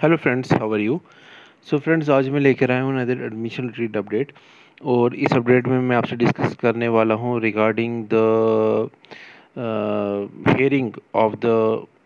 Hello friends, how are you. So friends, आज मैं लेकर आया हूँ अनदर एडमिशन रिलेटेड अपडेट। और इस अपडेट में मैं आपसे डिस्कस करने वाला हूँ regarding the hearing of the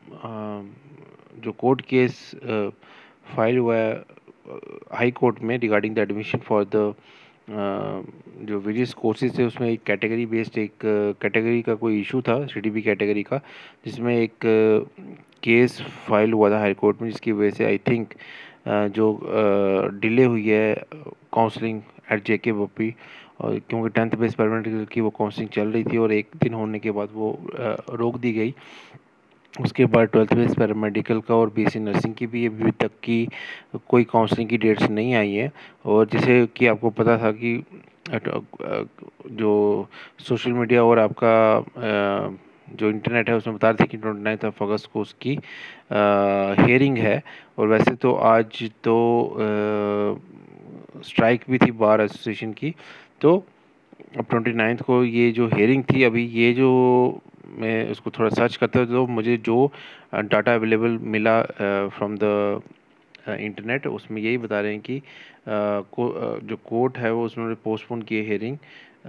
जो कोर्ट केस फाइल हुआ है हाई कोर्ट में regarding the admission for the जो वेरियस कोर्सेज थे, उसमें एक कैटेगरी बेस्ड एक कैटेगरी का कोई इशू था, सीडीबी कैटेगरी का, जिसमें एक केस फाइल हुआ था हाई कोर्ट में, जिसकी वजह से आई थिंक जो डिले हुई है काउंसलिंग एट जेके बप्पी। और क्योंकि 10th बेस पैरामेडिकल की वो काउंसलिंग चल रही थी और एक दिन होने के बाद वो रोक दी गई। उसके बाद 12th बेस पैरामेडिकल का और बीएससी नर्सिंग की भी अभी तक की कोई काउंसलिंग की डेट्स नहीं आई है। और जैसे कि आपको पता था कि जो सोशल मीडिया और आपका जो इंटरनेट है उसमें बता रहे थे कि 29 अगस्त को उसकी हियरिंग है। और वैसे तो आज तो स्ट्राइक भी थी बार एसोसिएशन की। तो अब 29 को ये जो हियरिंग थी, अभी ये जो मैं उसको थोड़ा सर्च करता हूँ तो मुझे जो डाटा अवेलेबल मिला फ्रॉम द इंटरनेट, उसमें यही बता रहे हैं कि जो कोर्ट है वो उसने पोस्टपोन किए हियरिंग।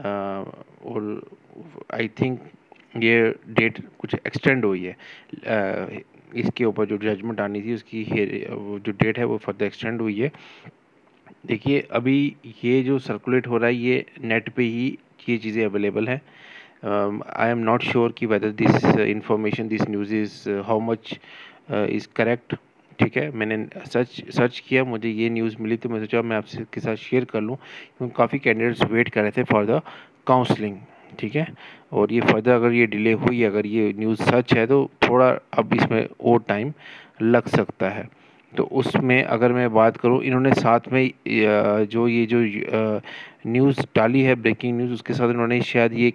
और आई थिंक ये डेट कुछ एक्सटेंड हुई है। इसके ऊपर जो जजमेंट आनी थी उसकी वो जो डेट है वो फर्दर एक्सटेंड हुई है। देखिए, अभी ये जो सर्कुलेट हो रहा है ये नेट पे ही ये चीज़ें अवेलेबल हैं। आई एम नॉट श्योर कि whether this information, this news is how much is correct. ठीक है, मैंने सर्च किया, मुझे ये न्यूज़ मिली तो मैं सोचा मैं आपसे के साथ शेयर कर लूँ, क्योंकि काफ़ी कैंडिडेट्स वेट कर रहे थे फॉर द काउंसलिंग। ठीक है, और ये फर्दर अगर ये डिले हुई, अगर ये न्यूज़ सच है तो थोड़ा अब इसमें और टाइम लग सकता है। तो उसमें अगर मैं बात करूं, इन्होंने साथ में जो ये जो न्यूज़ डाली है, ब्रेकिंग न्यूज़, उसके साथ इन्होंने शायद ये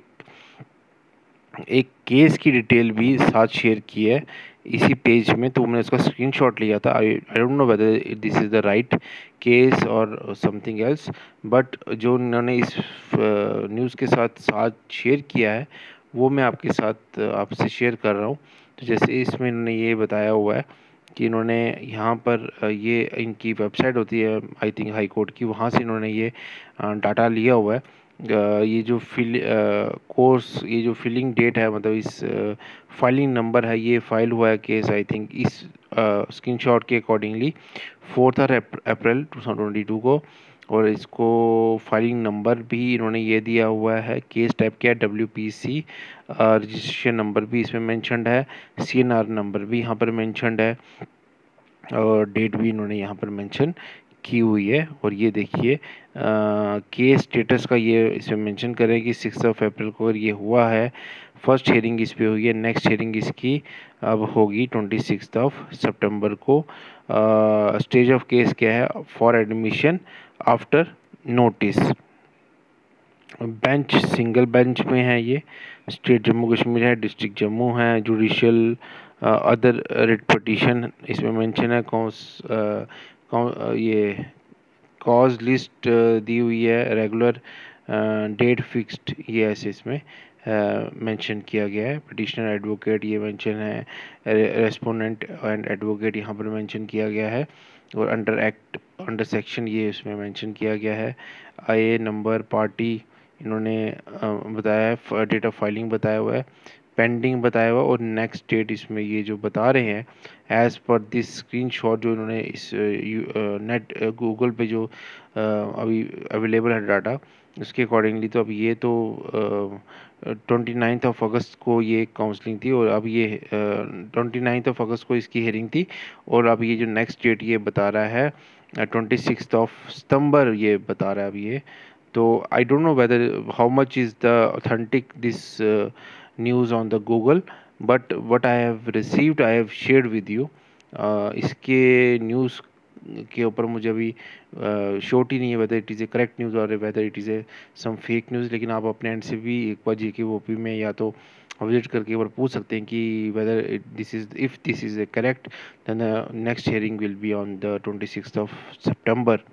एक केस की डिटेल भी साथ शेयर की है इसी पेज में। तो मैंने उसका स्क्रीनशॉट लिया था। I don't know whether this is the right case और समथिंग एल्स, बट जो इन्होंने इस न्यूज़ के साथ साथ शेयर किया है वो मैं आपके साथ आपसे शेयर कर रहा हूँ। तो जैसे इसमें इन्होंने ये बताया हुआ है कि इन्होंने यहाँ पर ये इनकी वेबसाइट होती है आई थिंक हाई कोर्ट की, वहाँ से इन्होंने ये डाटा लिया हुआ है। ये जो कोर्स, ये जो फिलिंग डेट है, मतलब इस फाइलिंग नंबर है, ये फाइल हुआ है केस आई थिंक इस स्क्रीनशॉट के अकॉर्डिंगली 4 अप्रैल 2022 को। और इसको फाइलिंग नंबर भी इन्होंने ये दिया हुआ है, केस टाइप क्या है WPC, रजिस्ट्रेशन नंबर भी इसमें मेंशन्ड है, CNR नंबर भी यहाँ पर मेंशन्ड है, और डेट भी इन्होंने यहाँ पर मेंशन की हुई है। और ये देखिए केस स्टेटस का ये इसमें मेंशन करें कि 6 अप्रैल को अगर ये हुआ है, फर्स्ट हियरिंग इस पे हुई है, नेक्स्ट हियरिंग इसकी अब होगी 26 सितंबर को। स्टेज ऑफ केस क्या है, for admission after notice. Bench single bench में है ये, स्टेट जम्मू कश्मीर है, डिस्ट्रिक्ट जम्मू है, जुडिशियल अदर रिट पटिशन इसमें मेंशन है, ये कॉज लिस्ट दी हुई है, रेगुलर डेट फिक्स्ड, ये ऐसे इसमें मेंशन किया गया है। पिटिशनर एडवोकेट ये मेंशन है, रेस्पोंडेंट एंड एडवोकेट यहाँ पर मेंशन किया गया है, और अंडर एक्ट अंडर सेक्शन ये इसमें मेंशन किया गया है। IA नंबर, पार्टी इन्होंने बताया है, डेट ऑफ फाइलिंग बताया हुआ है, पेंडिंग बताया हुआ, और नेक्स्ट डेट इसमें ये जो बता रहे हैं एज़ पर दिस स्क्रीनशॉट जो इन्होंने इस नेट गूगल पे जो अभी अवेलेबल है डाटा, उसके अकॉर्डिंगली तो अब ये तो 29 अगस्त को ये काउंसलिंग थी, और अब ये 29 अगस्त को इसकी हियरिंग थी, और अब ये जो नेक्स्ट डेट ये बता रहा है 26 सितंबर ये बता रहा है अब ये। तो I don't know whether how much is the authentic this news on the Google, but what I have received I have shared with you. इसके न्यूज़ के ऊपर मुझे अभी श्योर ही नहीं है whether it is a correct news और whether it is a some fake news, लेकिन आप अपने एंड से भी एक बार JKOP में या तो विजिट करके एक बार पूछ सकते हैं कि whether this is, if this is a correct, then next hearing will be on the 26 सितंबर।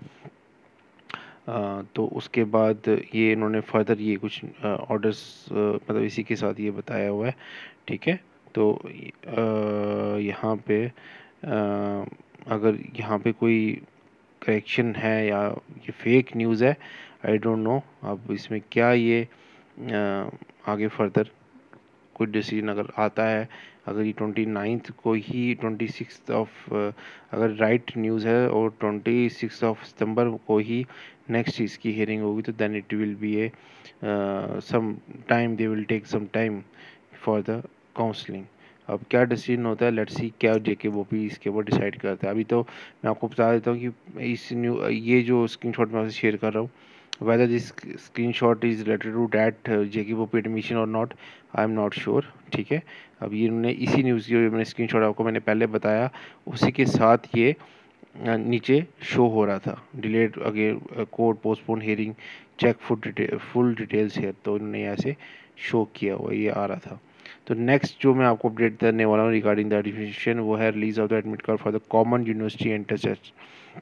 तो उसके बाद ये इन्होंने फर्दर ये कुछ ऑर्डर्स मतलब इसी के साथ ये बताया हुआ है। ठीक है, तो यहाँ पे अगर यहाँ पे कोई करेक्शन है या ये फेक न्यूज़ है, आई डोंट नो। अब इसमें क्या ये आगे फर्दर कोई डिसीजन अगर आता है, अगर ये 29 को ही 26 ऑफ अगर राइट न्यूज़ है और 26 ऑफ सितंबर को ही नेक्स्ट इसकी हियरिंग होगी, तो then it will be a some time, they will take some time for the counselling. अब क्या डिसीजन होता है, लेट्स सी क्या जेके बोपी इसके ऊपर डिसाइड करता है। अभी तो मैं आपको बता देता हूँ कि ये जो स्क्रीनशॉट मैं आपसे शेयर कर रहा हूँ, whether this screenshot is related to that JK BOPEE admission और not, I am not sure. ठीक है, अब ये इन्होंने इसी न्यूज़ की मैंने स्क्रीनशॉट आपको मैंने पहले बताया, उसी के साथ ये नीचे शो हो रहा था, delayed again court postpone hearing, check full details है, तो इन्होंने ऐसे शो किया हुआ ये आ रहा था। तो नेक्स्ट जो मैं आपको अपडेट करने वाला हूँ रिगार्डिंग द एडमिशन, वो है release of the admit card for the common university entrance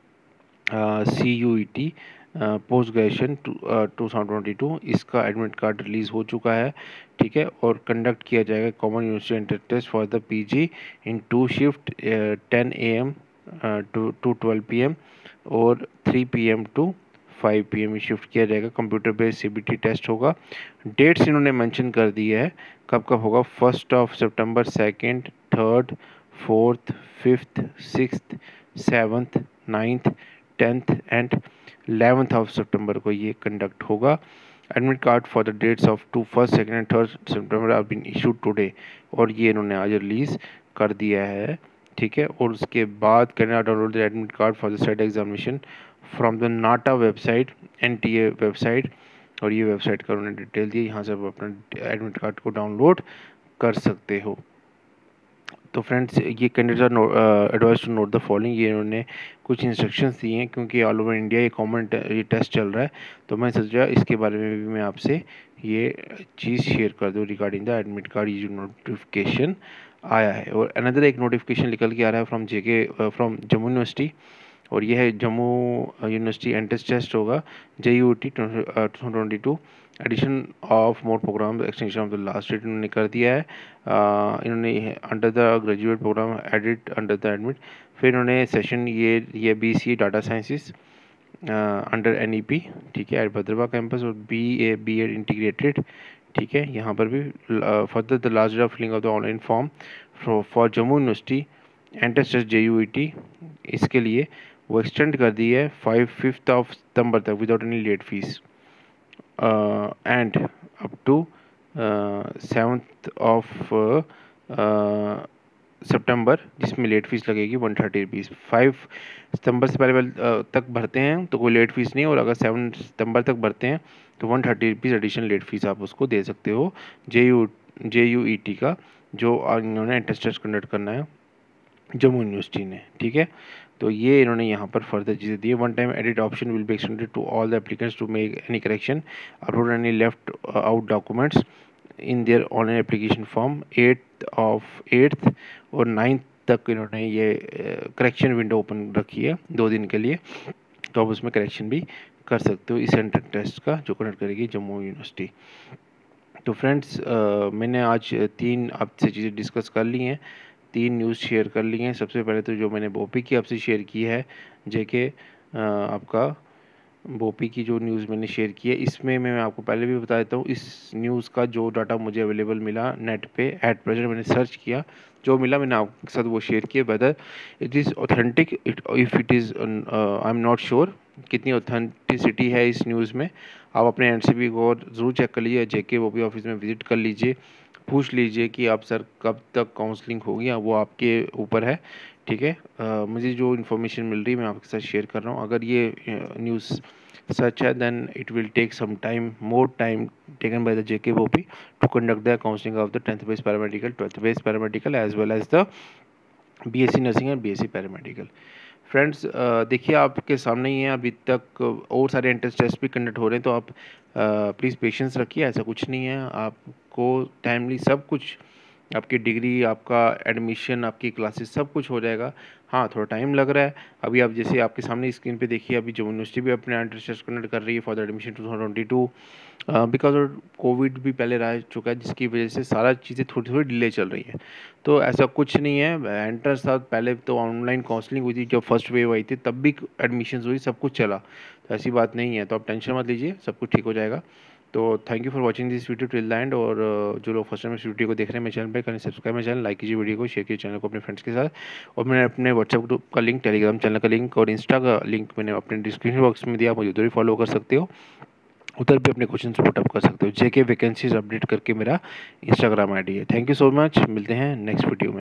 CUET post graduation 2022। इसका एडमिट कार्ड रिलीज़ हो चुका है। ठीक है, और कंडक्ट किया जाएगा common university entrance test for the PG in 2 shift 10 AM to 12 PM और 3 PM टू 5 PM शिफ्ट किया जाएगा। कंप्यूटर बेस्ड CBT टेस्ट होगा। डेट्स इन्होंने मेंशन कर दी है कब कब होगा, 1 सितंबर, 2, 3, 4, 5, 6, 7, 9, 10th एंड 11th ऑफ सितंबर को ये कंडक्ट होगा। Admit card for the dates of 1, 2 and 3 सितंबर आर बीन इशूड टुडे, और ये इन्होंने आज रिलीज़ कर दिया है। ठीक है, और उसके बाद can download the admit card for the state examination from the NTA website, NTA website, और ये वेबसाइट का उन्होंने डिटेल दी, यहाँ से आप अपना एडमिट कार्ड को डाउनलोड कर सकते हो। तो फ्रेंड्स, ये candidates are advise to note the following, ये इन्होंने कुछ इंस्ट्रक्शंस दिए हैं, क्योंकि ऑल ओवर इंडिया ये कॉमन ये टेस्ट चल रहा है, तो मैं सोचा इसके बारे में भी मैं आपसे ये चीज़ शेयर कर दूँ रिगार्डिंग द एडमिट कार्ड। ये जो नोटिफिकेशन आया है, और अनदर एक नोटिफिकेशन निकल के आ रहा है फ्रॉम जम्मू यूनिवर्सिटी, और ये है जम्मू यूनिवर्सिटी एंट्रेंस टेस्ट होगा JUET 2022, addition of more program, extension of the last date इन्होंने कर दिया है। इन्होंने under the graduate program edit under the admit, फिर इन्होंने सेशन ये BCA data sciences under NEP, ठीक है, एट भद्रवा कैंपस, और BA इंटीग्रेटेड। ठीक है, यहाँ पर भी further the last date of filling of the online form for Jammu university entrance test JUET, इसके लिए वो एक्सटेंड कर दी है 5 सितंबर तक without any late fee, and up to 7 सितंबर, जिसमें लेट फीस लगेगी 130 रुपीज़। 5 सितंबर से पहले तक भरते हैं तो कोई लेट फीस नहीं, और अगर 7 सितंबर तक भरते हैं तो 130 रुपीज़ एडिशनल लेट फीस आप उसको दे सकते हो JUET का, जो इन्होंने एंट्रेंस टेस्ट कंडक्ट करना है जम्मू यूनिवर्सिटी ने। ठीक है, तो ये इन्होंने यहाँ पर फर्दर चीज़ें दी है। One time edit option will be extended to all the applicants to make any correction, upload any left out documents in their online application form 8th और 9th तक इन्होंने ये करेक्शन विंडो ओपन रखी है 2 दिन के लिए, तो आप उसमें करेक्शन भी कर सकते हो इस एंट्रेंस टेस्ट का जो कंडक्ट करेगी जम्मू यूनिवर्सिटी। तो फ्रेंड्स, मैंने आज 3 आपसे चीज़ें डिस्कस कर ली हैं, 3 न्यूज़ शेयर कर ली हैं। सबसे पहले तो जो मैंने बोपी की आपसे शेयर की है, जेके आपका बोपी की जो न्यूज़ मैंने शेयर की है, इसमें मैं आपको पहले भी बता देता हूँ, इस न्यूज़ का जो डाटा मुझे अवेलेबल मिला नेट पे एट प्रेजेंट, मैंने सर्च किया, जो मिला मैंने आपके साथ वो शेयर किया। Whether it is authentic, if it is I am not sure कितनी ऑथेंटिसिटी है इस न्यूज़ में। आप अपने NCB को ज़रूर चेक कर लीजिए, जेके बोपी ऑफिस में विज़िट कर लीजिए, पूछ लीजिए कि आप सर कब तक काउंसलिंग होगी, वो आपके ऊपर है। ठीक है, मुझे जो इन्फॉर्मेशन मिल रही है मैं आपके साथ शेयर कर रहा हूँ। अगर ये न्यूज़ सच है, then it will take some time, more time taken by the JK BOPEE to conduct the counselling of the 10th base paramedical, 12th base paramedical, as well as the BSc nursing and BSc paramedical. Friends, देखिए आपके सामने ही है, अभी तक और सारे entrance test भी conduct हो रहे हैं, तो आप प्लीज़ पेशेंस रखिए, ऐसा कुछ नहीं है, आपको टाइमली सब कुछ आपकी डिग्री, आपका एडमिशन, आपकी क्लासेस सब कुछ हो जाएगा। हाँ, थोड़ा टाइम लग रहा है। अभी आप जैसे आपके सामने स्क्रीन पे देखिए, अभी जो यूनिवर्सिटी भी अपने एंट्रेंस कंडक्ट कर रही है for the admission 2022, because of covid भी पहले रह चुका है, जिसकी वजह से सारा चीज़ें थोड़ी थोड़ी डिले चल रही है। तो ऐसा कुछ नहीं है, एंट्रेंस था पहले तो ऑनलाइन काउंसलिंग हुई थी, जब फर्स्ट वेव आई थी तब भी एडमिशन्स हुई, सब कुछ चला। तो ऐसी बात नहीं है, तो आप टेंशन मत लीजिए, सब कुछ ठीक हो जाएगा। तो thank you for watching this video till the end. और जो लोग फर्स्ट टाइम इस वीडियो को देख रहे हैं मेरे चैनल पे, करें सब्सक्राइब मेरे चैनल, लाइक कीजिए वीडियो को, शेयर कीजिए चैनल को अपने फ्रेंड्स के साथ। और मैंने अपने व्हाट्सएप ग्रुप का लिंक, टेलीग्राम चैनल का लिंक और इंस्टा का लिंक मैंने अपने डिस्क्रिप्शन बॉक्स में दिया, मुझे उधर भी फॉलो कर सकते हो, उधर भी अपने क्वेश्चन पुटअप कर सकते हो। जेके वैकेंसीज अपडेट करके मेरा इंस्टाग्राम आईडी है। थैंक यू सो मच, मिलते हैं नेक्स्ट वीडियो में।